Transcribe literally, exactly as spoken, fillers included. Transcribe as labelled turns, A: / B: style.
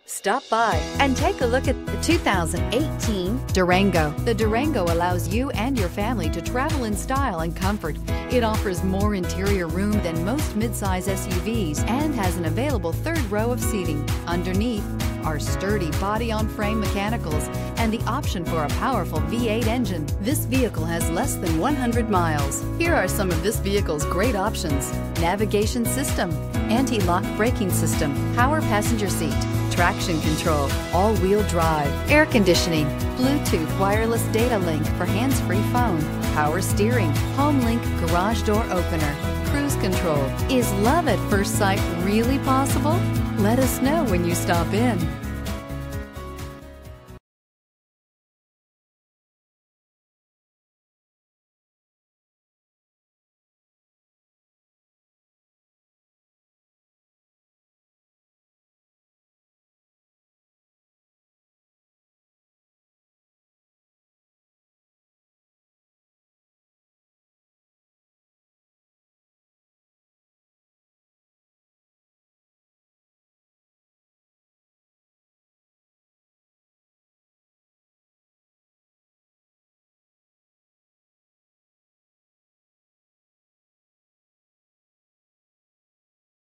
A: Stop by and take a look at the two thousand eighteen Durango. The Durango allows you and your family to travel in style and comfort. It offers more interior room than most midsize S U Vs and has an available third row of seating. Underneath are sturdy body-on-frame mechanicals and the option for a powerful V eight engine. This vehicle has less than one hundred miles. Here are some of this vehicle's great options: navigation system, anti-lock braking system, power passenger seat, traction control, all-wheel drive, air conditioning, Bluetooth wireless data link for hands-free phone, power steering, home link garage door opener, cruise control. Is love at first sight really possible? Let us know when you stop in.